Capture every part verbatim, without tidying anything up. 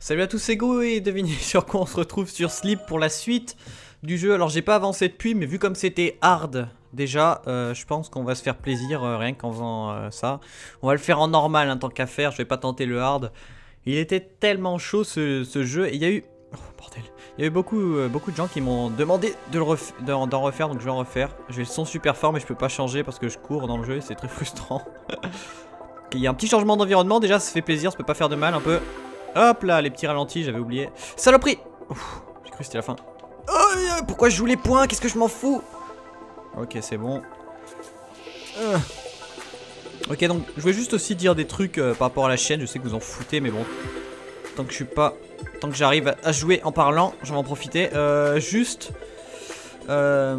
Salut à tous, c'est Go et devinez sur quoi on se retrouve sur Sleep pour la suite du jeu. Alors j'ai pas avancé depuis, mais vu comme c'était hard déjà, euh, je pense qu'on va se faire plaisir euh, rien qu'en faisant euh, ça. On va le faire en normal hein, tant qu'à faire, je vais pas tenter le hard. Il était tellement chaud ce, ce jeu et il y a eu... Oh bordel. Il y a eu beaucoup, euh, beaucoup de gens qui m'ont demandé de le ref... d'en de refaire, donc je vais en refaire. J'ai le son super fort mais je peux pas changer parce que je cours dans le jeu et c'est très frustrant. Il y a un petit changement d'environnement, déjà ça fait plaisir, ça peut pas faire de mal un peu. Hop là, les petits ralentis, j'avais oublié. Saloperie! J'ai cru que c'était la fin. Oh, pourquoi je joue les points? Qu'est-ce que je m'en fous? Ok, c'est bon. Euh. Ok, donc je voulais juste aussi dire des trucs euh, par rapport à la chaîne. Je sais que vous en foutez, mais bon. Tant que je suis pas... Tant que j'arrive à jouer en parlant, je vais en profiter. Euh, juste... Euh...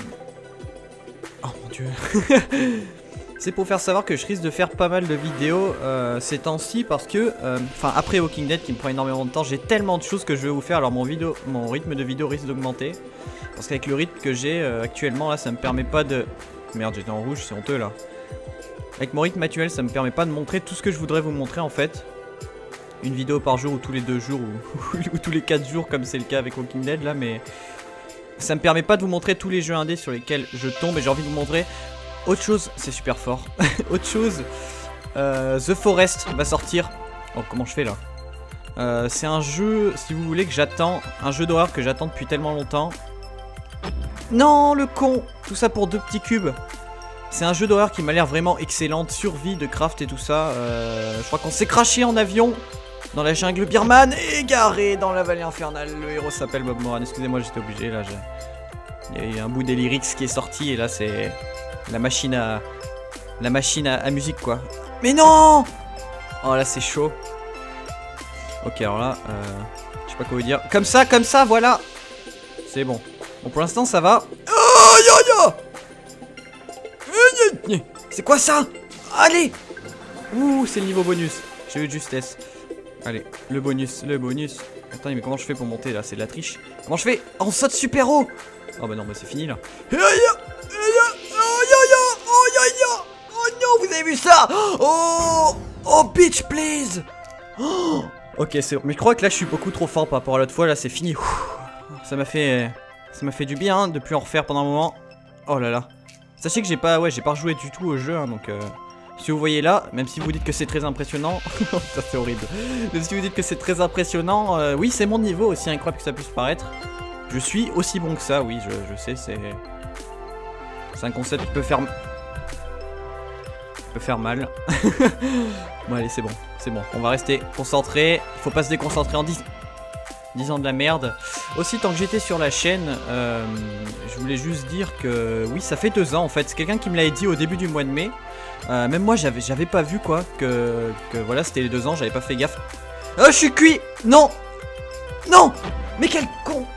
Oh mon dieu. C'est pour faire savoir que je risque de faire pas mal de vidéos euh, ces temps-ci parce que, enfin euh, après Walking Dead qui me prend énormément de temps, j'ai tellement de choses que je vais vous faire, alors mon, vidéo, mon rythme de vidéo risque d'augmenter. Parce qu'avec le rythme que j'ai euh, actuellement là, ça me permet pas de... Merde, j'étais en rouge, c'est honteux là. Avec mon rythme actuel, ça me permet pas de montrer tout ce que je voudrais vous montrer en fait. Une vidéo par jour ou tous les deux jours ou, ou tous les quatre jours comme c'est le cas avec Walking Dead là, mais... Ça me permet pas de vous montrer tous les jeux indés sur lesquels je tombe et j'ai envie de vous montrer... Autre chose, c'est super fort. Autre chose, euh, The Forest va sortir. Oh, comment je fais là euh, c'est un jeu, si vous voulez, que j'attends. Un jeu d'horreur que j'attends depuis tellement longtemps. Non, le con. Tout ça pour deux petits cubes. C'est un jeu d'horreur qui m'a l'air vraiment excellent. De survie, de craft et tout ça. Euh, je crois qu'on s'est craché en avion dans la jungle birmane, égaré dans la vallée infernale. Le héros s'appelle Bob Moran. Excusez-moi, j'étais obligé là. Il y a eu un bout des lyrics qui est sorti et là c'est... La machine à... La machine à, à musique quoi. Mais non! Oh là c'est chaud. Ok alors là euh, je sais pas quoi vous dire. Comme ça, comme ça, voilà. C'est bon. Bon pour l'instant ça va. Oh yo yo. C'est quoi ça? Allez. Ouh c'est le niveau bonus. J'ai eu de justesse. Allez, le bonus, le bonus. Attends mais comment je fais pour monter là? C'est de la triche. Comment je fais? On saute super haut. Oh bah non bah c'est fini là. Oh non, vous avez vu ça? Oh, oh bitch please. Oh. Ok c'est bon. Mais je crois que là je suis beaucoup trop fort par rapport à l'autre fois. Là c'est fini. Ça m'a fait Ça m'a fait du bien hein, de plus en refaire pendant un moment. Oh là là. Sachez que j'ai pas Ouais j'ai pas rejoué du tout au jeu hein, donc euh, si vous voyez là, même si vous dites que c'est très impressionnant. Ça c'est horrible. Même si vous dites que c'est très impressionnant, euh, oui c'est mon niveau, aussi incroyable que ça puisse paraître. Je suis aussi bon que ça, oui je, je sais. C'est C'est un concept qui peut faire peut faire mal. Bon allez c'est bon, c'est bon, on va rester concentré. Il faut pas se déconcentrer en dix... disant de la merde. Aussi tant que j'étais sur la chaîne, euh, je voulais juste dire que oui ça fait deux ans en fait. C'est quelqu'un qui me l'avait dit au début du mois de mai. euh, Même moi j'avais j'avais pas vu quoi que, que voilà c'était les deux ans, j'avais pas fait gaffe. Oh je suis cuit. Non. Non. Mais quel con.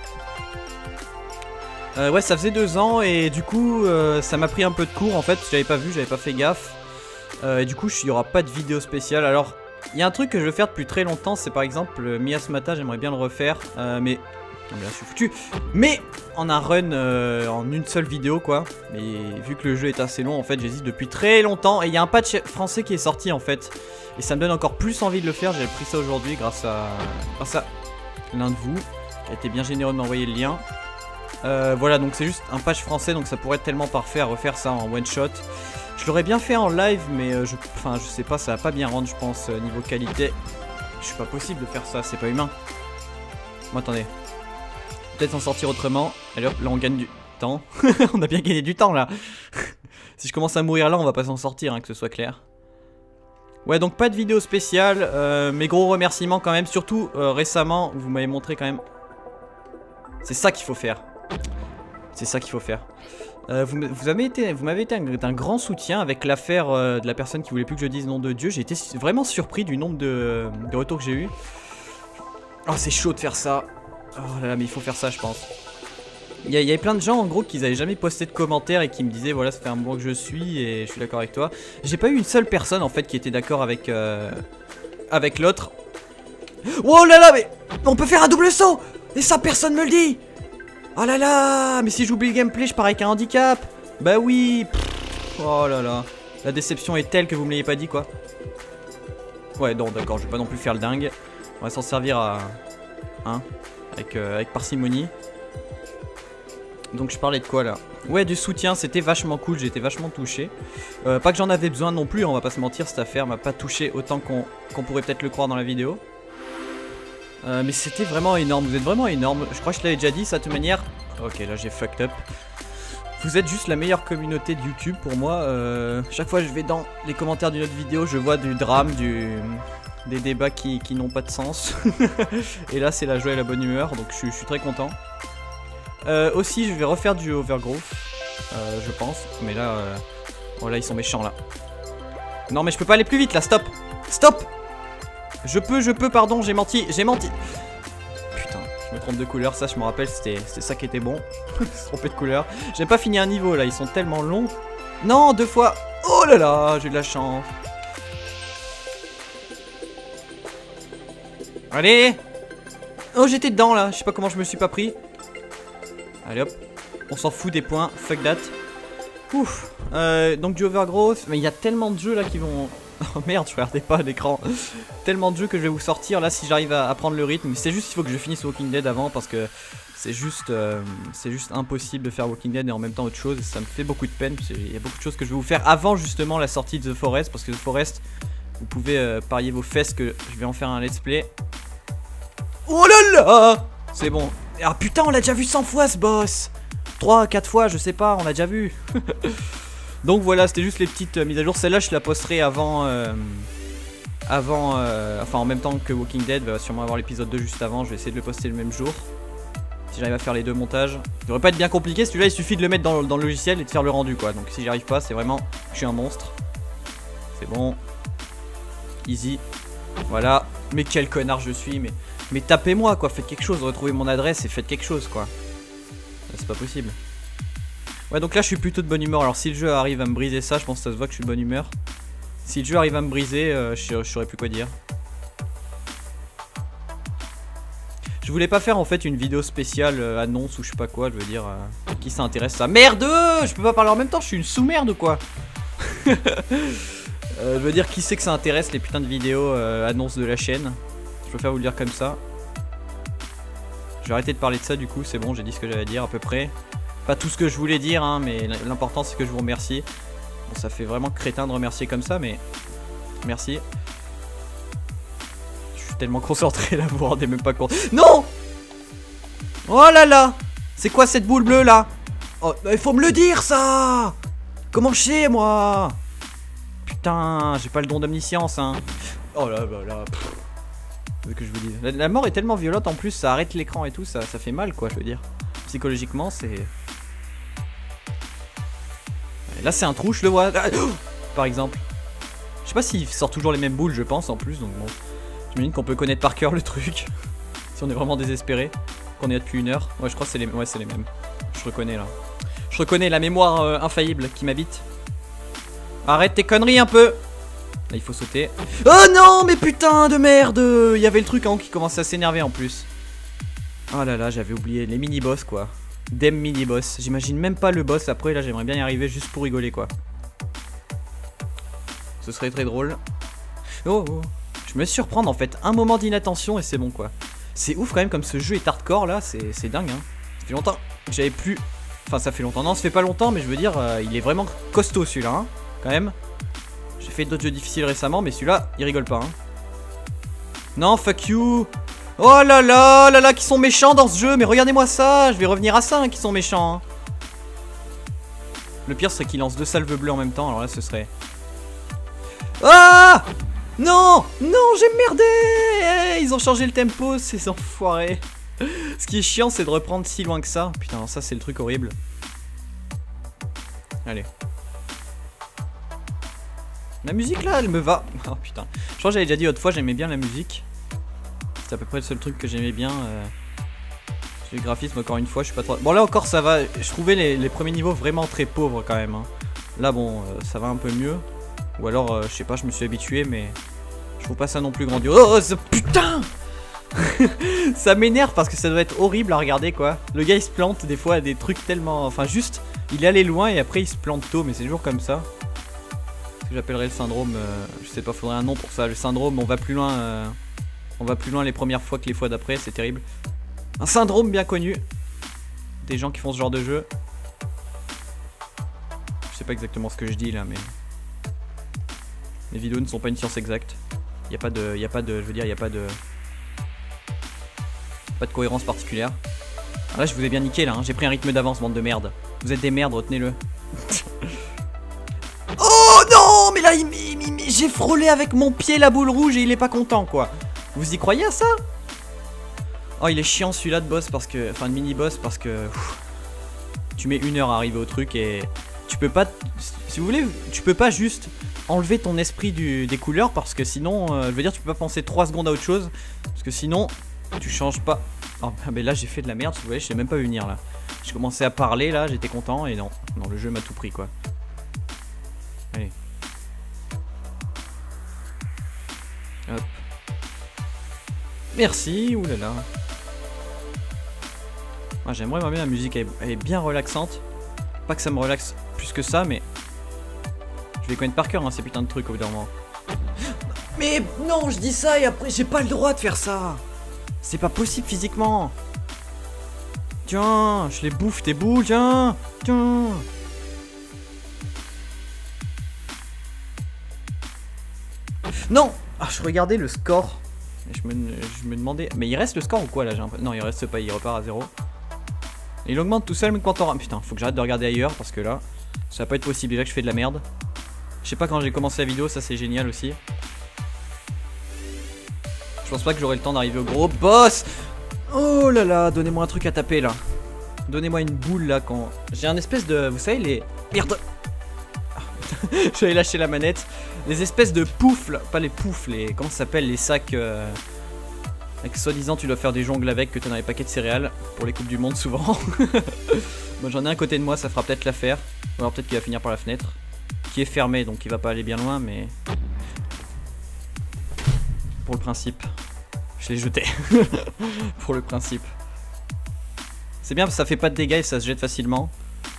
euh, Ouais ça faisait deux ans et du coup euh, ça m'a pris un peu de cours en fait. J'avais pas vu, j'avais pas fait gaffe. Euh, et du coup, il n'y aura pas de vidéo spéciale. Alors, il y a un truc que je veux faire depuis très longtemps. C'est par exemple le Miasmata. J'aimerais bien le refaire. Euh, mais... Non, mais là, je suis foutu. Mais en un run euh, en une seule vidéo, quoi. Mais vu que le jeu est assez long, en fait, j'hésite depuis très longtemps. Et il y a un patch français qui est sorti, en fait. Et ça me donne encore plus envie de le faire. J'ai pris ça aujourd'hui grâce à... grâce à l'un de vous qui a été bien généreux de m'envoyer le lien. Euh, voilà, donc c'est juste un patch français. Donc ça pourrait être tellement parfait à refaire ça en one shot. Je l'aurais bien fait en live mais euh, je, enfin, je sais pas, ça va pas bien rendre je pense euh, niveau qualité. Je suis pas possible de faire ça, c'est pas humain. Bon attendez. Peut-être s'en sortir autrement. Allez hop, là on gagne du temps. On a bien gagné du temps là. Si je commence à mourir là on va pas s'en sortir hein, que ce soit clair. Ouais donc pas de vidéo spéciale. euh, Mes gros remerciements quand même. Surtout euh, récemment vous m'avez montré quand même. C'est ça qu'il faut faire. C'est ça qu'il faut faire. Euh, vous vous m'avez été, vous m'avez été d'un grand soutien avec l'affaire euh, de la personne qui voulait plus que je dise nom de Dieu. J'ai été vraiment surpris du nombre de, de retours que j'ai eu. Oh c'est chaud de faire ça. Oh là là mais il faut faire ça je pense. Il y, y avait plein de gens en gros qui n'avaient jamais posté de commentaires et qui me disaient voilà ça fait un moment que je suis et je suis d'accord avec toi. J'ai pas eu une seule personne en fait qui était d'accord avec euh, avec l'autre. Oh là là mais on peut faire un double saut. Et ça personne me le dit. Oh là là, mais si j'oublie le gameplay, je pars avec un handicap. Bah oui. Pff, oh là là. La déception est telle que vous me l'ayez pas dit quoi. Ouais, non, d'accord, je vais pas non plus faire le dingue. On va s'en servir à... Hein, avec, euh, avec parcimonie. Donc je parlais de quoi là? Ouais, du soutien, c'était vachement cool, j'étais vachement touché. Euh, pas que j'en avais besoin non plus, on va pas se mentir, cette affaire m'a pas touché autant qu'on qu'on pourrait peut-être le croire dans la vidéo. Euh, mais c'était vraiment énorme, vous êtes vraiment énorme. Je crois que je l'avais déjà dit, ça de toute manière. Ok, là j'ai fucked up. Vous êtes juste la meilleure communauté de YouTube pour moi. Euh, chaque fois que je vais dans les commentaires d'une autre vidéo, je vois du drame, du... des débats qui, qui n'ont pas de sens. Et là c'est la joie et la bonne humeur, donc je, je suis très content. Euh, aussi je vais refaire du overgrowth, euh, je pense. Mais là, euh... oh là ils sont méchants là. Non mais je peux pas aller plus vite là, stop. Stop. Je peux, je peux, pardon, j'ai menti, j'ai menti. Putain, je me trompe de couleur, ça je me rappelle, c'était ça qui était bon. Se tromper de couleur. J'ai pas fini un niveau là, ils sont tellement longs. Non, deux fois. Oh là là, j'ai de la chance. Allez. Oh, j'étais dedans là, je sais pas comment je me suis pas pris. Allez hop, on s'en fout des points, fuck that. Ouf, euh, donc du overgrowth, mais il y a tellement de jeux là qui vont... Oh merde, je regardais pas l'écran. Tellement de jeux que je vais vous sortir là si j'arrive à, à prendre le rythme. C'est juste qu'il faut que je finisse Walking Dead avant parce que c'est juste, euh, c'est juste impossible de faire Walking Dead et en même temps autre chose. Ça me fait beaucoup de peine. Il y a beaucoup de choses que je vais vous faire avant justement la sortie de The Forest, parce que The Forest, vous pouvez euh, parier vos fesses que je vais en faire un let's play. Oh là là, c'est bon. Ah putain, on l'a déjà vu cent fois ce boss. trois, quatre fois, je sais pas, on l'a déjà vu. Donc voilà, c'était juste les petites euh, mises à jour. Celle-là, je la posterai avant, euh, avant, euh, enfin en même temps que Walking Dead. Va sûrement avoir l'épisode deux juste avant. Je vais essayer de le poster le même jour. Si j'arrive à faire les deux montages. Ça devrait pas être bien compliqué. Celui-là, il suffit de le mettre dans, dans le logiciel et de faire le rendu, quoi. Donc si j'y arrive pas, c'est vraiment, je suis un monstre. C'est bon. Easy. Voilà. Mais quel connard je suis. Mais, mais tapez-moi, quoi. Faites quelque chose. Retrouvez mon adresse et faites quelque chose, quoi. C'est pas possible. Ouais, donc là je suis plutôt de bonne humeur. Alors si le jeu arrive à me briser ça, je pense que ça se voit que je suis de bonne humeur. Si le jeu arrive à me briser, euh, je, je saurais plus quoi dire. Je voulais pas faire en fait une vidéo spéciale euh, annonce ou je sais pas quoi, je veux dire euh, qui s'intéresse à ça. Merde, je peux pas parler en même temps, je suis une sous-merde ou quoi. euh, Je veux dire qui c'est que ça intéresse les putains de vidéos euh, annonces de la chaîne. Je préfère vous le dire comme ça. Je vais arrêter de parler de ça du coup, c'est bon, j'ai dit ce que j'avais à dire à peu près. Pas tout ce que je voulais dire, hein, mais l'important c'est que je vous remercie. Bon, ça fait vraiment crétin de remercier comme ça, mais merci. Je suis tellement concentré là, vous vous rendez même pas compte. Non! Oh là là! C'est quoi cette boule bleue là? Oh, il faut me le dire ça! Comment je sais moi? Putain, j'ai pas le don d'omniscience, hein. Oh là là là. Pff. Que je vous dise. La, la mort est tellement violente en plus, ça arrête l'écran et tout, ça, ça fait mal quoi, je veux dire. Psychologiquement, c'est... Là c'est un trou, je le vois. Par exemple. Je sais pas s'il sort toujours les mêmes boules, je pense en plus, donc bon. J'imagine qu'on peut connaître par cœur le truc. Si on est vraiment désespéré. Qu'on est là depuis une heure. Ouais, je crois que c'est les... Ouais, c'est les mêmes. Je reconnais là. Je reconnais la mémoire euh, infaillible qui m'habite. Arrête tes conneries un peu. Là il faut sauter. Oh non, mais putain de merde. Il y avait le truc en haut qui commençait à s'énerver en plus. Oh là là, j'avais oublié les mini-boss quoi. Dem mini-boss. J'imagine même pas le boss après, là j'aimerais bien y arriver juste pour rigoler quoi. Ce serait très drôle. Oh, oh. Je me surprendre en fait. Un moment d'inattention et c'est bon quoi. C'est ouf quand même comme ce jeu est hardcore là, c'est dingue hein. Ça fait longtemps que j'avais plus... Enfin ça fait longtemps, non ça fait pas longtemps mais je veux dire euh, il est vraiment costaud celui-là hein, quand même. J'ai fait d'autres jeux difficiles récemment mais celui-là il rigole pas hein. Non fuck you. Oh là là là là, qui sont méchants dans ce jeu. Mais regardez-moi ça, je vais revenir à ça, hein, qui sont méchants hein. Le pire serait qu'ils lancent deux salves bleues en même temps. Alors là ce serait... Ah non, non, j'ai merdé. Hey, ils ont changé le tempo, ces enfoirés. Ce qui est chiant c'est de reprendre si loin que ça. Putain, ça c'est le truc horrible. Allez. La musique là, elle me va. Oh putain. Je crois que j'avais déjà dit autrefois, j'aimais bien la musique. C'est à peu près le seul truc que j'aimais bien. Euh... Les graphismes, encore une fois, je suis pas trop... Bon là encore ça va, je trouvais les, les premiers niveaux vraiment très pauvres quand même hein. Là bon, euh, ça va un peu mieux. Ou alors, euh, je sais pas, je me suis habitué mais... Je trouve pas ça non plus grandiose. Oh, ce putain. Ça m'énerve parce que ça doit être horrible à regarder quoi. Le gars il se plante des fois à des trucs tellement... Enfin juste, il est allé loin et après il se plante tôt, mais c'est toujours comme ça. Ce que j'appellerais le syndrome... Euh... Je sais pas, faudrait un nom pour ça. Le syndrome, on va plus loin... Euh... On va plus loin les premières fois que les fois d'après, c'est terrible. Un syndrome bien connu des gens qui font ce genre de jeu. Je sais pas exactement ce que je dis là, mais mes vidéos ne sont pas une science exacte. Il y a pas de, il y a pas de, je veux dire, il y a pas de, pas de cohérence particulière. Ah là, je vous ai bien niqué là. Hein. J'ai pris un rythme d'avance, bande de merde. Vous êtes des merdes, retenez-le. Oh non, mais là, il, il, il, j'ai frôlé avec mon pied la boule rouge et il est pas content quoi. Vous y croyez à ça? Oh, il est chiant celui-là de boss parce que, enfin de mini boss parce que ouf, tu mets une heure à arriver au truc et tu peux pas, si vous voulez, tu peux pas juste enlever ton esprit du, des couleurs parce que sinon, euh, je veux dire, tu peux pas penser trois secondes à autre chose parce que sinon, tu changes pas. Oh, mais là, j'ai fait de la merde, vous voyez, je l'ai même pas vu venir là. J'ai commencé à parler là, j'étais content et non, non, le jeu m'a tout pris quoi. Allez. Hop. Merci, oulala. Ah, j'aimerais bien la musique, elle, elle est bien relaxante. Pas que ça me relaxe plus que ça, mais je vais connaître par cœur hein, ces putains de trucs au bout d'un moment. Mais non, je dis ça et après j'ai pas le droit de faire ça. C'est pas possible physiquement. Tiens, je les bouffe tes boules, tiens, tiens. Non. Ah, je regardais le score. Et je me, je me demandais, mais il reste le score ou quoi là? Non, il reste pas, il repart à zéro. Et il augmente tout seul mais quand on aura... Putain, faut que j'arrête de regarder ailleurs parce que là, ça va pas être possible. Déjà que je fais de la merde. Je sais pas quand j'ai commencé la vidéo, ça c'est génial aussi. Je pense pas que j'aurai le temps d'arriver au gros boss. Oh là là, donnez-moi un truc à taper là. Donnez-moi une boule là quand... J'ai un espèce de... Vous savez les... Merde. J'avais lâché la manette. Les espèces de poufs là. Pas les poufs, les... Comment ça s'appelle? Les sacs... Euh... Avec soi-disant tu dois faire des jongles avec, que t'as dans les paquets de céréales. Pour les coupes du monde souvent. Bon, j'en ai un côté de moi, ça fera peut-être l'affaire. Ou alors peut-être qu'il va finir par la fenêtre. Qui est fermée, donc il va pas aller bien loin, mais... Pour le principe. Je l'ai jeté. Pour le principe. C'est bien parce que ça fait pas de dégâts et ça se jette facilement.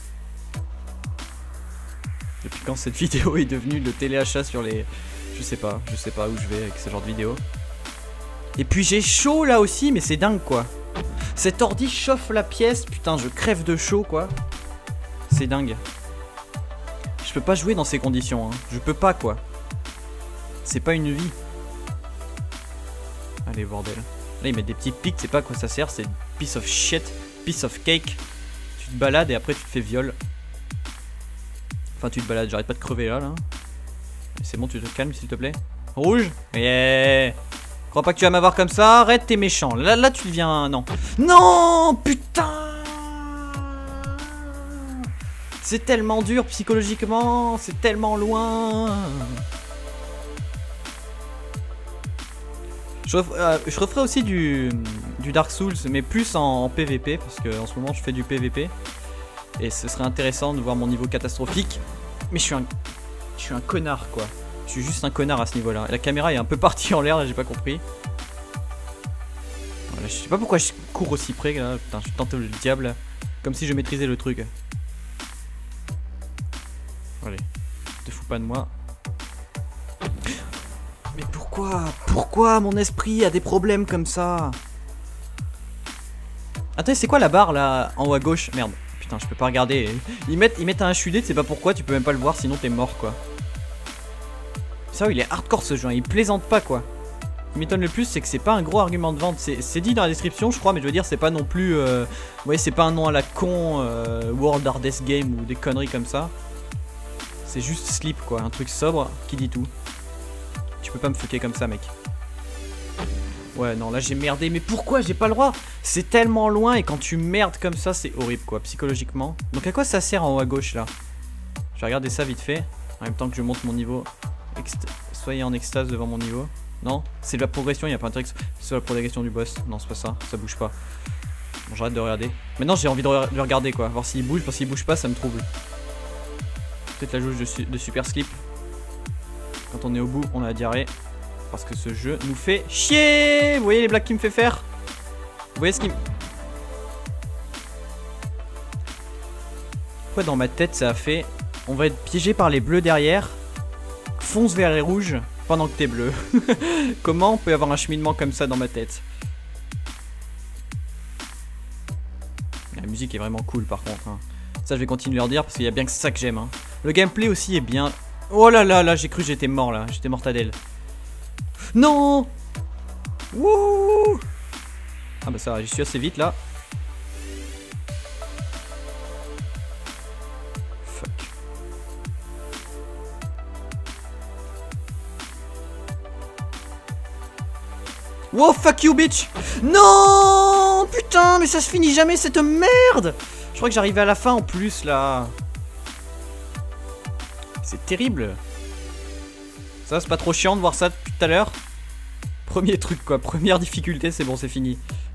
Depuis quand cette vidéo est devenue le téléachat sur les... Je sais pas, je sais pas où je vais avec ce genre de vidéo. Et puis j'ai chaud là aussi, mais c'est dingue quoi. Cet ordi chauffe la pièce, putain je crève de chaud quoi. C'est dingue. Je peux pas jouer dans ces conditions, hein. Je peux pas quoi. C'est pas une vie. Allez bordel. Là ils mettent des petits pics, c'est pas à quoi ça sert, c'est piece of shit, piece of cake. Tu te balades et après tu te fais viol. Enfin tu te balades, j'arrête pas de crever là là. C'est bon, tu te calmes s'il te plaît. Rouge. Yeah. Crois pas que tu vas m'avoir comme ça, arrête, t'es méchant. Là, là tu deviens... Non. Non, putain. C'est tellement dur psychologiquement, c'est tellement loin. Je, ref... euh, je referai aussi du... du Dark Souls, mais plus en, en P V P, parce que en ce moment je fais du P V P. Et ce serait intéressant de voir mon niveau catastrophique. Mais je suis un... Je suis un connard quoi. Je suis juste un connard à ce niveau là. La caméra est un peu partie en l'air là, j'ai pas compris. Voilà, je sais pas pourquoi je cours aussi près là. Putain, je suis tenté le diable. Comme si je maîtrisais le truc. Allez, te fous pas de moi. Mais pourquoi? Pourquoi mon esprit a des problèmes comme ça? Attends, c'est quoi la barre là en haut à gauche? Merde, putain, je peux pas regarder. Ils mettent, ils mettent un H U D, tu sais pas pourquoi, tu peux même pas le voir sinon t'es mort quoi. Ça, il est hardcore ce jeu, hein. Il plaisante pas quoi. Ce qui m'étonne le plus, c'est que c'est pas un gros argument de vente. C'est dit dans la description, je crois, mais je veux dire, c'est pas non plus. Euh... Vous voyez, c'est pas un nom à la con, euh, World Hardest Game ou des conneries comme ça. C'est juste Sleep quoi, un truc sobre qui dit tout. Tu peux pas me fucker comme ça, mec. Ouais, non, là j'ai merdé, mais pourquoi j'ai pas le droit? C'est tellement loin et quand tu merdes comme ça, c'est horrible quoi, psychologiquement. Donc à quoi ça sert en haut à gauche là? Je vais regarder ça vite fait, en même temps que je monte mon niveau. Ext Soyez en extase devant mon niveau. Non, c'est de la progression, il n'y a pas intérêt que ce soit la progression du boss. Non, c'est pas ça, ça bouge pas. Bon, j'arrête de regarder. Maintenant j'ai envie de, re de le regarder quoi, voir s'il bouge, parce qu'il bouge pas, ça me trouble. Peut-être la jauge de, su de super slip. Quand on est au bout, on a la diarrhée. Parce que ce jeu nous fait chier. Vous voyez les blagues qu'il me fait faire? Vous voyez ce qu'il me... Pourquoi dans ma tête ça a fait... On va être piégé par les bleus derrière. Fonce vers les rouges. pendant que t'es bleu. Comment on peut avoir un cheminement comme ça dans ma tête? La musique est vraiment cool par contre. Hein. Ça je vais continuer à leur dire parce qu'il y a bien que ça que j'aime. Hein. Le gameplay aussi est bien. Oh là là là, j'ai cru que j'étais mort là. J'étais mortadelle. Non. Wouh. Ah bah ça va, j'y suis assez vite là. Fuck. Wow, fuck you bitch. Non. Putain, mais ça se finit jamais cette merde. Je crois que j'arrivais à la fin en plus là. C'est terrible. Ça c'est pas trop chiant de voir ça depuis tout à l'heure. Premier truc quoi, première difficulté, c'est bon, c'est fini.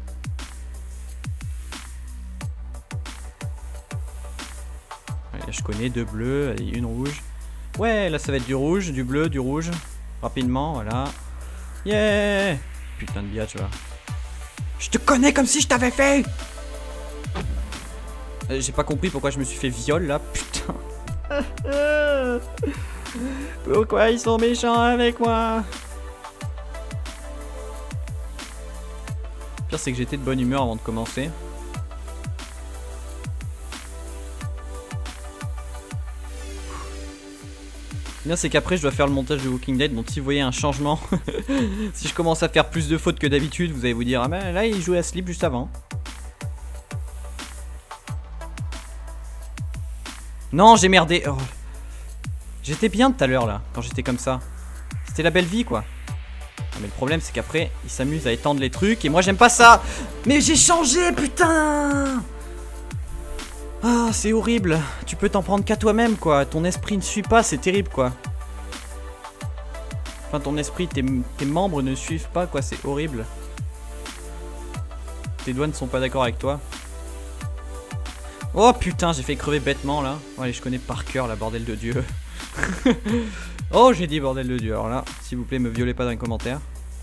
Allez, je connais deux bleus, allez, une rouge. Ouais, là ça va être du rouge, du bleu, du rouge. Rapidement, voilà. Yeah. Putain de biatch, va. Je te connais comme si je t'avais fait. euh, J'ai pas compris pourquoi je me suis fait viol là, putain. Pourquoi ils sont méchants avec moi? Le pire c'est que j'étais de bonne humeur avant de commencer. Le bien c'est qu'après je dois faire le montage de Walking Dead, donc si vous voyez un changement, si je commence à faire plus de fautes que d'habitude, vous allez vous dire ah ben là il jouait à Sleep juste avant. Non, j'ai merdé. Oh. J'étais bien tout à l'heure là, quand j'étais comme ça. C'était la belle vie quoi. Non, mais le problème c'est qu'après, ils s'amusent à étendre les trucs et moi j'aime pas ça. Mais j'ai changé, putain. Ah, c'est horrible. Tu peux t'en prendre qu'à toi-même quoi. Ton esprit ne suit pas, c'est terrible quoi. Enfin, ton esprit, tes, tes membres ne suivent pas quoi, c'est horrible. Tes doigts ne sont pas d'accord avec toi. Oh putain, j'ai fait crever bêtement là. Oh, allez, je connais par cœur la bordel de Dieu. Oh, j'ai dit bordel de Dieu. Alors là, s'il vous plaît, me violez pas dans les commentaires.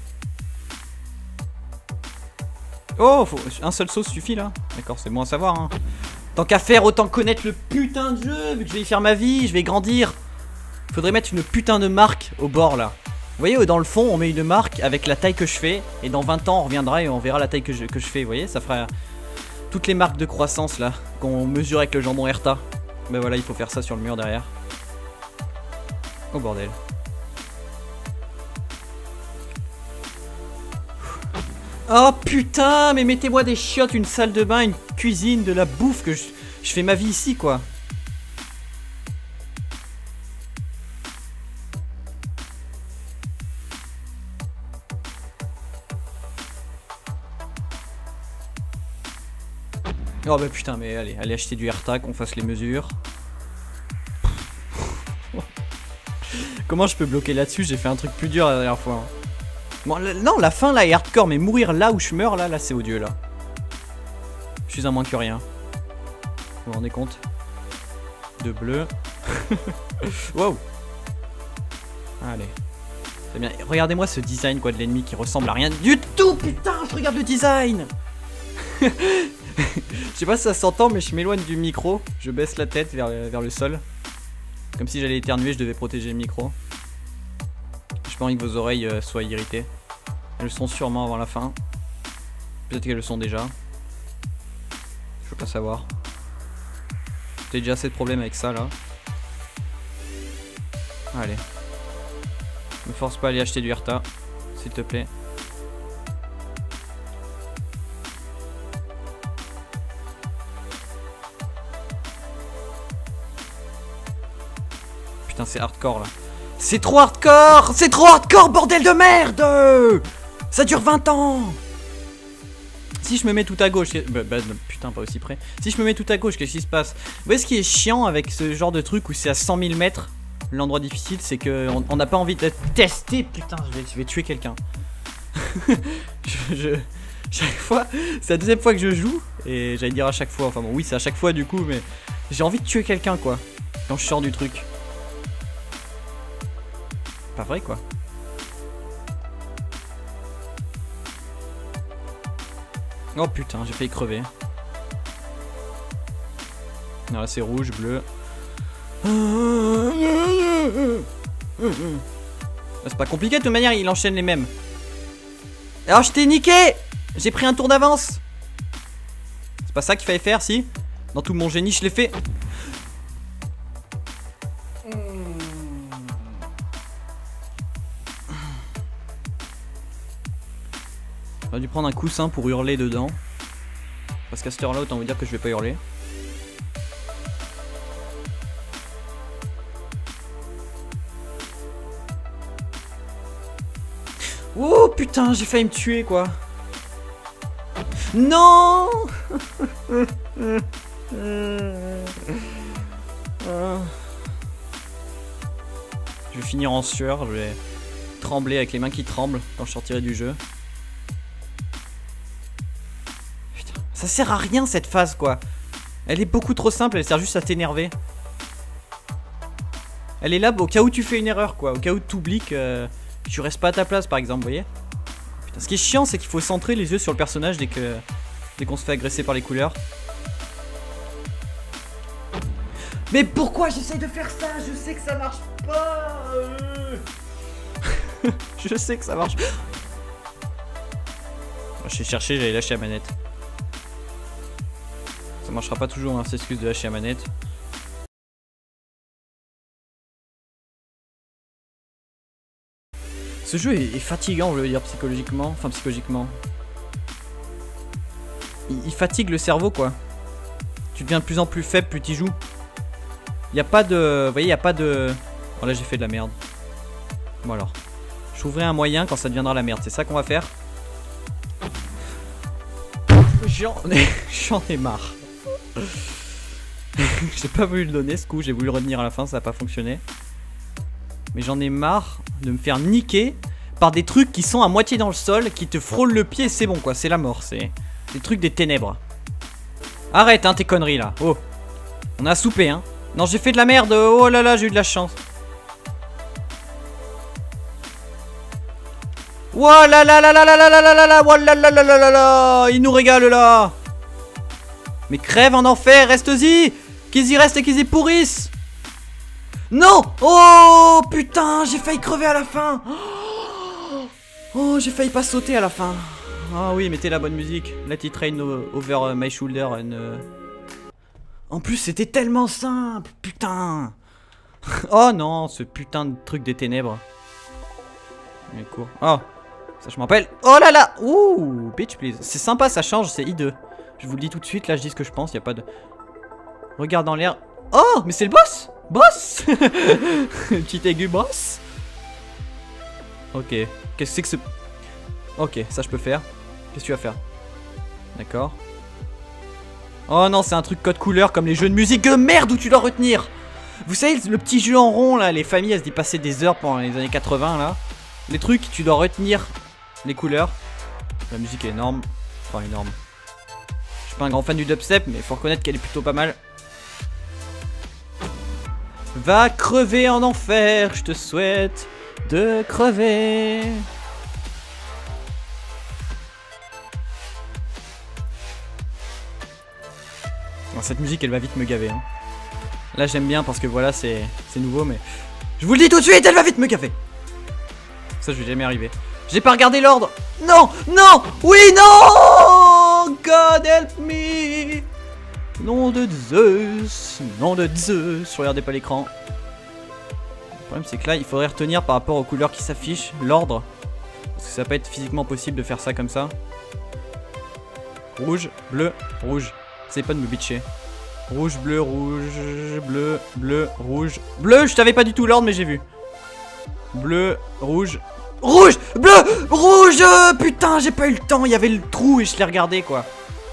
Oh, faut... un seul sauce suffit là. D'accord, c'est bon à savoir. Hein. Tant qu'à faire, autant connaître le putain de jeu. Vu que je vais y faire ma vie, je vais grandir. Faudrait mettre une putain de marque au bord là. Vous voyez, dans le fond, on met une marque avec la taille que je fais. Et dans vingt ans, on reviendra et on verra la taille que je, que je fais. Vous voyez, ça fera toutes les marques de croissance là qu'on mesure avec le jambon Herta. Ben voilà, il faut faire ça sur le mur derrière. Oh bordel. Oh putain, mais mettez-moi des chiottes, une salle de bain, une cuisine, de la bouffe, que je, je fais ma vie ici quoi. Oh bah putain, mais allez, allez acheter du Herta, qu'on fasse les mesures. Comment je peux bloquer là-dessus? J'ai fait un truc plus dur la dernière fois. Hein. Bon, non, la fin là est hardcore, mais mourir là où je meurs là, là c'est odieux là. Je suis un moins que rien. Vous vous rendez compte? De bleu. Wow. Allez. C'est bien. Regardez-moi ce design quoi de l'ennemi qui ressemble à rien du tout. Putain, je regarde le design. Je sais pas si ça s'entend, mais je m'éloigne du micro. Je baisse la tête vers, vers le sol. Comme si j'allais éternuer, je devais protéger le micro. J'ai pas envie que vos oreilles euh, soient irritées. Elles le sont sûrement avant la fin. Peut-être qu'elles le sont déjà. Je veux pas savoir. J'ai déjà assez de problèmes avec ça là. Allez. Me force pas à aller acheter du Herta, s'il te plaît. Putain, c'est hardcore là. C'est trop hardcore. C'est trop hardcore, bordel de merde. Ça dure vingt ans. Si je me mets tout à gauche, bah, bah, putain, pas aussi près. Si je me mets tout à gauche, qu'est-ce qui se passe? Vous voyez ce qui est chiant avec ce genre de truc où c'est à cent mille mètres? L'endroit difficile, c'est qu'on on n'a pas envie de tester. Putain, je vais, je vais tuer quelqu'un. je, je, chaque fois, c'est la deuxième fois que je joue. Et j'allais dire à chaque fois, enfin bon, oui, c'est à chaque fois du coup, mais j'ai envie de tuer quelqu'un quoi. Quand je sors du truc. Pas vrai quoi. Oh putain, j'ai failli crever. Non, là c'est rouge, bleu. C'est pas compliqué de toute manière, il enchaîne les mêmes. Alors je t'ai niqué. J'ai pris un tour d'avance. C'est pas ça qu'il fallait faire, si. Dans tout mon génie, je l'ai fait. J'aurais dû prendre un coussin pour hurler dedans. Parce qu'à cette heure là, autant vous dire que je vais pas hurler. Oh putain, j'ai failli me tuer quoi. Non. Je vais finir en sueur, je vais trembler avec les mains qui tremblent quand je sortirai du jeu. Putain, ça sert à rien cette phase quoi. Elle est beaucoup trop simple, elle sert juste à t'énerver. Elle est là au cas où tu fais une erreur quoi, au cas où tu oublies que tu restes pas à ta place par exemple, vous voyez. Putain, ce qui est chiant c'est qu'il faut centrer les yeux sur le personnage dès que dès qu'on se fait agresser par les couleurs. Mais pourquoi j'essaye de faire ça? Je sais que ça marche pas. Je sais que ça marche. J'ai cherché, j'allais lâcher la manette. Ça marchera pas toujours, hein, c'est excuse de lâcher la manette. Ce jeu est, est fatigant, je veux dire, psychologiquement. Enfin, psychologiquement. Il, il fatigue le cerveau, quoi. Tu deviens de plus en plus faible, plus tu joues. Il n'y a pas de... Vous voyez, il n'y a pas de... Oh là, j'ai fait de la merde. Bon alors. Je trouverai un moyen quand ça deviendra la merde. C'est ça qu'on va faire. J'en ai... J'en ai marre. J'ai pas voulu le donner, ce coup. J'ai voulu le retenir à la fin, ça n'a pas fonctionné. Mais j'en ai marre de me faire niquer par des trucs qui sont à moitié dans le sol, qui te frôlent le pied, c'est bon quoi, c'est la mort, c'est des trucs des ténèbres. Arrête hein tes conneries là, oh. On a soupé hein. Non j'ai fait de la merde, oh là là j'ai eu de la chance. Oh là là là là là là là là là là, oh là là là là là là, il nous régale là. Mais crève en enfer, reste-y. Qu'ils y restent et qu'ils y pourrissent. Non! Oh putain, j'ai failli crever à la fin. Oh, j'ai failli pas sauter à la fin. Ah oui, mettez la bonne musique. Let it rain over my shoulder. And, uh... En plus, c'était tellement simple. Putain. Oh non, ce putain de truc des ténèbres. Mais court. Oh, ça je m'en rappelle. Oh là là. Ouh, bitch please. C'est sympa, ça change, c'est hideux. Je vous le dis tout de suite, là je dis ce que je pense, y a pas de... Regarde dans l'air. Oh, mais c'est le boss. Boss. Petit aigu boss. Ok. Qu'est-ce que c'est que ce... Ok, ça je peux faire. Qu'est-ce que tu vas faire? D'accord. Oh non, c'est un truc code couleur comme les jeux de musique de merde où tu dois retenir. Vous savez, le petit jeu en rond là, les familles elles se y passaient des heures pendant les années quatre-vingts là. Les trucs, tu dois retenir les couleurs. La musique est énorme. Enfin, énorme. Je suis pas un grand fan du dubstep, mais faut reconnaître qu'elle est plutôt pas mal. Va crever en enfer, je te souhaite de crever. Bon, cette musique elle va vite me gaver hein. Là j'aime bien parce que voilà c'est nouveau mais je vous le dis tout de suite, elle va vite me gaver. Ça je vais jamais arriver. J'ai pas regardé l'ordre. Non, non, oui, non. God help me. Nom de Zeus, nom de Zeus, regardez pas l'écran. Le problème c'est que là il faudrait retenir par rapport aux couleurs qui s'affichent, l'ordre. Parce que ça va pas être physiquement possible de faire ça comme ça. Rouge, bleu, rouge. Essayez pas de me bitcher. Rouge, bleu, rouge, bleu, bleu, rouge. Bleu, je savais pas du tout l'ordre mais j'ai vu. Bleu, rouge, rouge, bleu, rouge. Putain j'ai pas eu le temps, il y avait le trou et je l'ai regardé quoi.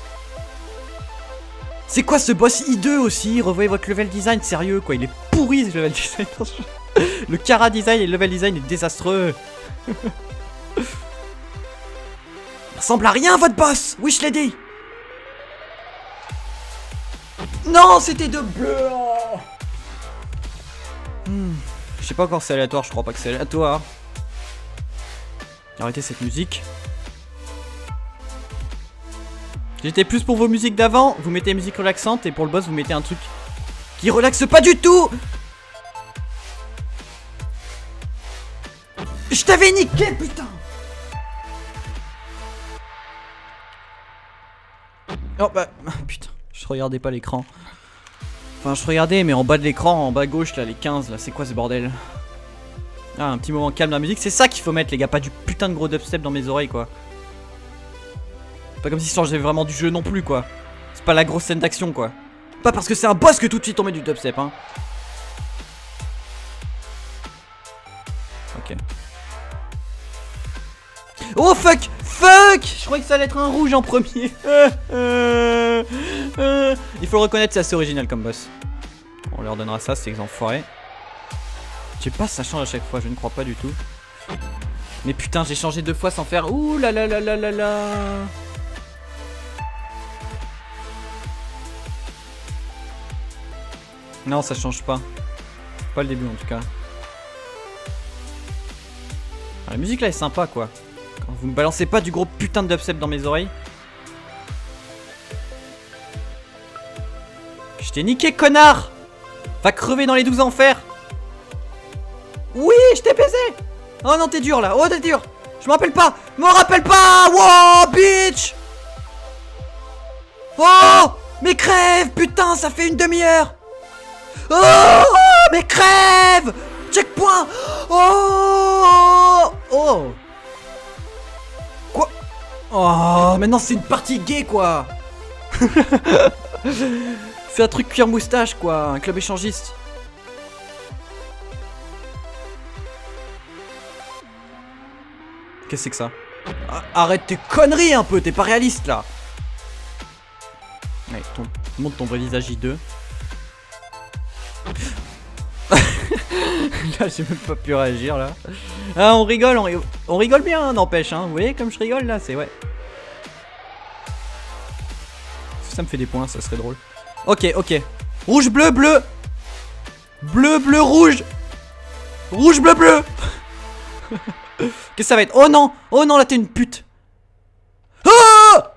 C'est quoi ce boss hideux aussi? Revoyez votre level design, sérieux quoi, il est pourri ce level design. Le Kara design et le level design est désastreux. Il ressemble à rien votre boss. Oui je l'ai dit. Non c'était de bleu. Oh. hmm. Je sais pas encore si c'est aléatoire, je crois pas que c'est aléatoire. Arrêtez cette musique. J'étais plus pour vos musiques d'avant, vous mettez musique relaxante et pour le boss vous mettez un truc qui relaxe pas du tout. t'avais niqué, putain. Oh bah, putain, je regardais pas l'écran. Enfin, je regardais, mais en bas de l'écran, en bas gauche, là, les quinze, là, c'est quoi ce bordel? Ah, un petit moment calme dans la musique, c'est ça qu'il faut mettre, les gars, pas du putain de gros dubstep dans mes oreilles, quoi. Pas comme si ça changeait vraiment du jeu non plus, quoi. C'est pas la grosse scène d'action, quoi. Pas parce que c'est un boss que tout de suite on met du dubstep, hein. Ok. Oh fuck! Fuck! Je croyais que ça allait être un rouge en premier. euh, euh, euh. Il faut le reconnaître, c'est assez original comme boss. On leur donnera ça, c'est enfoiré. Je sais pas si ça change à chaque fois, je ne crois pas du tout. Mais putain, j'ai changé deux fois sans faire. Ouh là là là là là là. Non, ça change pas. Pas le début en tout cas. Ah, la musique là est sympa quoi. Quand vous me balancez pas du gros putain de dubstep dans mes oreilles. Je t'ai niqué, connard! Va crever dans les douze enfers! Oui, je t'ai baisé! Oh non, t'es dur là! Oh, t'es dur! Je m'en rappelle pas! Je m'en rappelle pas! Wow, bitch! Oh! Mais crève! Putain, ça fait une demi-heure! Oh! Mais crève! Checkpoint! Oh! Oh! Quoi? Oh! Maintenant c'est une partie gay quoi! C'est un truc cuir moustache quoi, un club échangiste. Qu'est-ce que c'est que ça? Arrête tes conneries un peu, t'es pas réaliste là. Ouais, ton... montre ton vrai visage I deux. Là j'ai même pas pu réagir là. Ah on rigole, on, ri... on rigole bien n'empêche hein. Vous voyez comme je rigole là, c'est ouais. Ça me fait des points, ça serait drôle. Ok, ok. Rouge, bleu, bleu. Bleu, bleu, rouge. Rouge, bleu, bleu. Qu'est-ce que ça va être? Oh non! Oh non, là t'es une pute! Ah!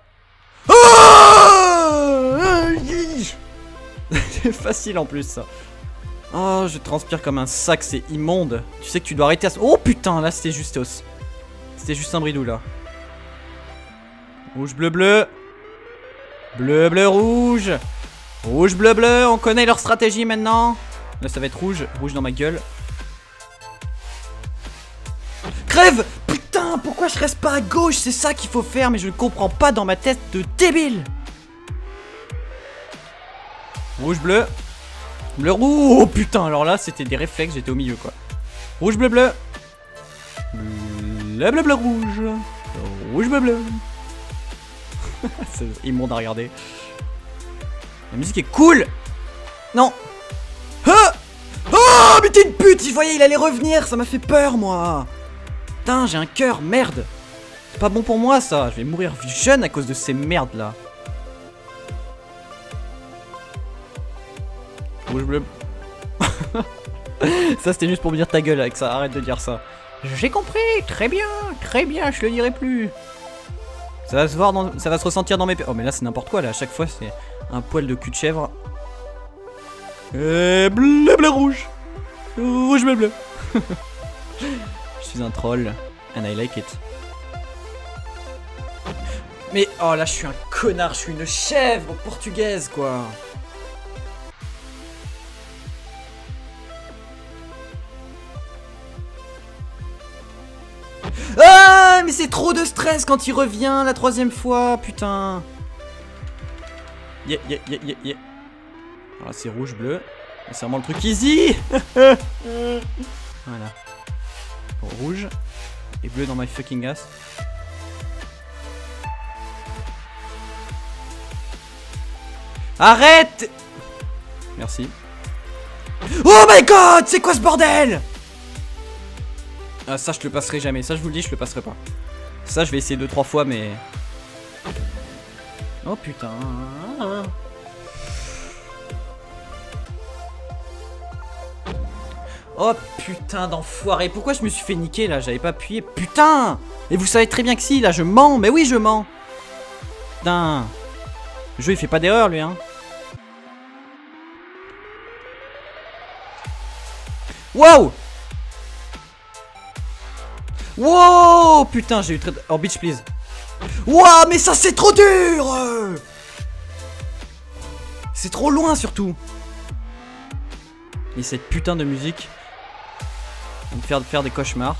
Ah! C'est facile en plus ça. Oh, je transpire comme un sac, c'est immonde. Tu sais que tu dois arrêter à... Oh putain, là c'était justos. C'était juste un bridou là. Rouge, bleu, bleu. Bleu, bleu, rouge. Rouge, bleu, bleu. On connaît leur stratégie maintenant. Là ça va être rouge. Rouge dans ma gueule. Crève! Putain, pourquoi je reste pas à gauche? C'est ça qu'il faut faire, mais je ne comprends pas dans ma tête de débile. Rouge, bleu. Bleu, rouge. Oh putain, alors là, c'était des réflexes, j'étais au milieu quoi. Rouge, bleu, bleu. Bleu, bleu, bleu, rouge. Rouge, bleu, bleu. C'est immonde à regarder. La musique est cool. Non. Ah! Oh, mais t'es une pute! Je voyais, il allait revenir, ça m'a fait peur moi. Putain, j'ai un cœur, merde. C'est pas bon pour moi ça, je vais mourir jeune à cause de ces merdes là. Rouge, bleu. Ça c'était juste pour me dire ta gueule avec ça, arrête de dire ça. J'ai compris, très bien, très bien, je le dirai plus. Ça va se voir dans... ça va se ressentir dans mes... Oh mais là c'est n'importe quoi là, à chaque fois c'est un poil de cul de chèvre. Et bleu, bleu, rouge. Rouge, bleu, bleu. Je suis un troll, and I like it. Mais oh là je suis un connard, je suis une chèvre portugaise quoi. Ah mais c'est trop de stress quand il revient la troisième fois, putain. Yeah, yeah, yeah, yeah, yeah. Alors c'est rouge, bleu. C'est vraiment le truc easy. Voilà. Rouge et bleu dans my fucking ass. Arrête! Merci. Oh my god! C'est quoi ce bordel? Ah ça je le passerai jamais. Ça je vous le dis, je le passerai pas. Ça je vais essayer deux trois fois mais... Oh putain. Oh putain d'enfoiré. Pourquoi je me suis fait niquer là? J'avais pas appuyé. Putain! Et vous savez très bien que si, là je mens. Mais oui je mens. Putain. Le jeu il fait pas d'erreur lui hein. Wow! Wow, putain, j'ai eu très... Oh, bitch, please. Wow, mais ça, c'est trop dur. C'est trop loin, surtout. Et cette putain de musique va me faire faire des cauchemars.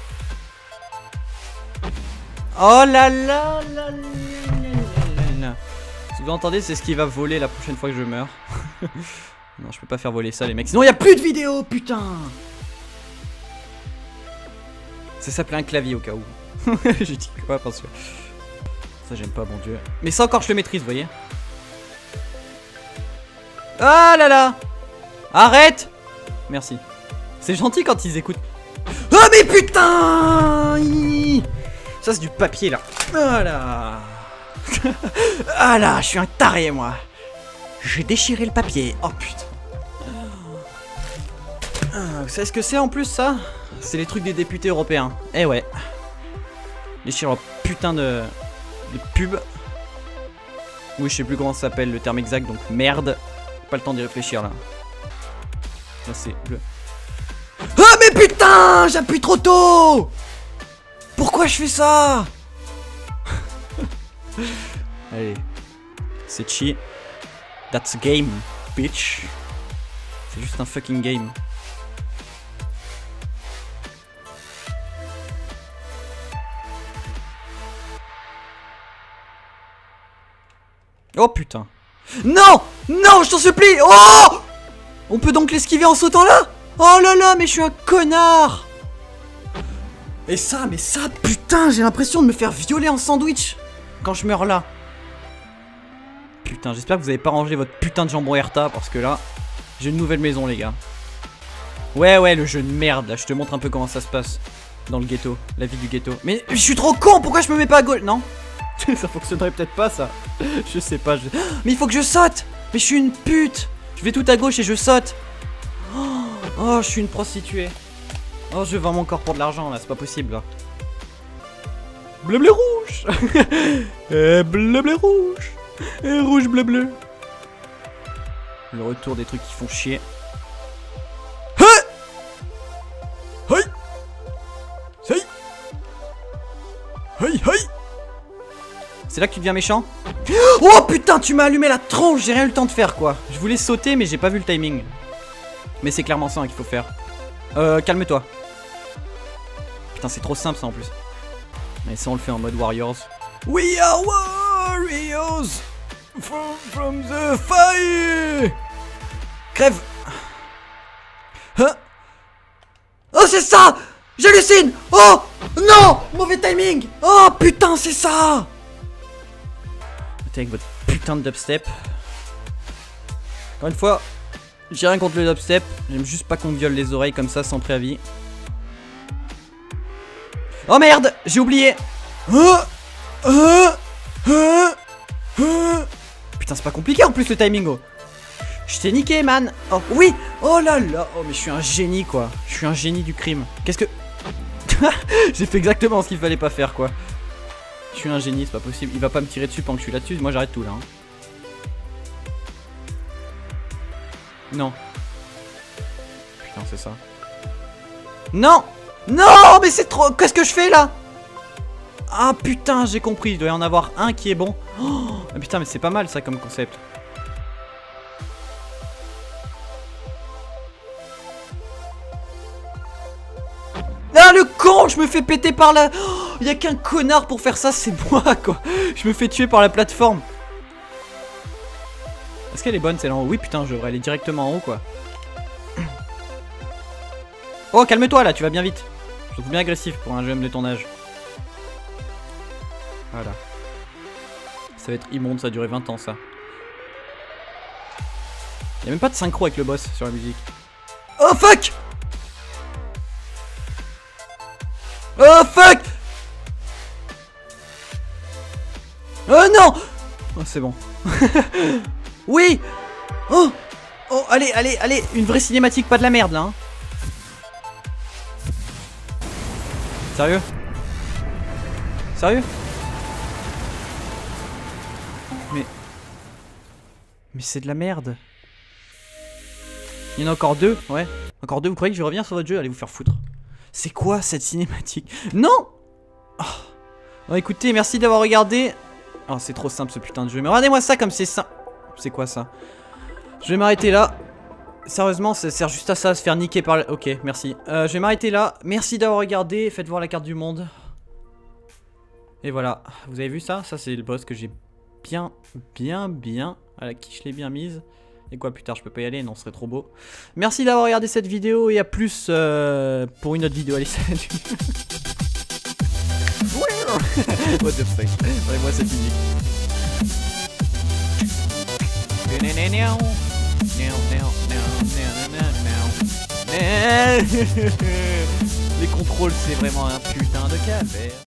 Oh là là là là là là. Ce que vous entendez, c'est ce qui va voler la prochaine fois que je meurs. Non, je peux pas faire voler ça, les mecs. Sinon, il n'y a plus de vidéo, putain. Ça s'appelait un clavier au cas où. J'ai dit quoi parce que... Ça, j'aime pas, bon Dieu. Mais ça encore, je le maîtrise, vous voyez. Ah là là. Arrête. Merci. C'est gentil quand ils écoutent. Oh mais putain. Ça, c'est du papier, là. Voilà. Ah là, je suis un taré, moi. J'ai déchiré le papier. Oh putain. Ah, vous savez ce que c'est en plus, ça? C'est les trucs des députés européens. Eh ouais. Déchire leur putain de... de pub. Oui, je sais plus comment ça s'appelle le terme exact, donc merde. Pas le temps d'y réfléchir, là. Là, c'est bleu. Ah mais putain, j'appuie trop tôt. Pourquoi je fais ça? Allez. C'est chi. That's a game, bitch. C'est juste un fucking game. Oh putain. Non. Non, je t'en supplie. Oh. On peut donc l'esquiver en sautant là? Oh là là, mais je suis un connard. Et ça, mais ça, putain, j'ai l'impression de me faire violer en sandwich quand je meurs là. Putain, j'espère que vous avez pas rangé votre putain de jambon Herta parce que là, j'ai une nouvelle maison, les gars. Ouais, ouais, le jeu de merde, là, je te montre un peu comment ça se passe dans le ghetto, la vie du ghetto. Mais je suis trop con, pourquoi je me mets pas à gauche? Non. Ça fonctionnerait peut-être pas, ça. Je sais pas, je... Mais il faut que je saute. Mais je suis une pute. Je vais tout à gauche et je saute. Oh, oh, je suis une prostituée. Oh, je vends mon corps pour de l'argent, là, c'est pas possible, là. Bleu, bleu, rouge. Et bleu, bleu, rouge. Et rouge, bleu, bleu. Le retour des trucs qui font chier. Hey. Hey. Hey, hey. C'est là que tu deviens méchant? Oh putain, tu m'as allumé la tronche, j'ai rien eu le temps de faire, quoi. Je voulais sauter, mais j'ai pas vu le timing. Mais c'est clairement ça hein, qu'il faut faire. Euh, calme-toi. Putain, c'est trop simple ça en plus. Mais ça, on le fait en mode Warriors. We are warriors from, from the fire. Crève. Hein? Oh, c'est ça. J'hallucine. Oh non, mauvais timing. Oh putain, c'est ça. Avec votre putain de dubstep. Encore une fois, j'ai rien contre le dubstep. J'aime juste pas qu'on me viole les oreilles comme ça sans préavis. Oh merde, j'ai oublié. Oh, oh, oh, oh. Putain, c'est pas compliqué en plus le timing. Oh. Je t'ai niqué, man. Oh oui. Oh là là. Oh mais je suis un génie quoi. Je suis un génie du crime. Qu'est-ce que... J'ai fait exactement ce qu'il fallait pas faire quoi. Je suis un génie, c'est pas possible. Il va pas me tirer dessus pendant que je suis là-dessus. Moi j'arrête tout là. Hein. Non. Putain, c'est ça. Non. Non, mais c'est trop... Qu'est-ce que je fais là? Ah putain, j'ai compris. Il doit y en avoir un qui est bon. Oh, putain, mais c'est pas mal ça comme concept. Ah le con, je me fais péter par la... Oh, y a qu'un connard pour faire ça, c'est moi quoi. Je me fais tuer par la plateforme. Est-ce qu'elle est bonne celle en haut? Oui putain, je devrais aller directement en haut quoi. Oh calme-toi là, tu vas bien vite. Je trouve bien agressif pour un jeune de ton âge. Voilà. Ça va être immonde, ça a duré vingt ans ça. Y'a même pas de synchro avec le boss sur la musique. Oh fuck. Oh fuck. Oh non. Oh c'est bon. Oui. Oh. Oh allez, allez, allez. Une vraie cinématique, pas de la merde là hein. Sérieux? Sérieux? Mais... Mais c'est de la merde. Il y en a encore deux, ouais. Encore deux, vous croyez que je reviens sur votre jeu? Allez vous faire foutre. C'est quoi cette cinématique? Non. Oh. Bon, écoutez, merci d'avoir regardé. Oh, c'est trop simple ce putain de jeu. Mais regardez-moi ça comme c'est simple. C'est quoi ça? Je vais m'arrêter là. Sérieusement, ça sert juste à ça, à se faire niquer par... La... Ok, merci. Euh, je vais m'arrêter là. Merci d'avoir regardé. Faites voir la carte du monde. Et voilà. Vous avez vu ça? Ça, c'est le boss que j'ai bien, bien, bien... à la qui je l'ai bien mise. Et quoi, plus tard, je peux pas y aller? Non, ce serait trop beau. Merci d'avoir regardé cette vidéo. Et à plus euh, pour une autre vidéo. Allez, salut. What the fuck? Regardez-moi cette musique. Les contrôles, c'est vraiment un putain de calvaire.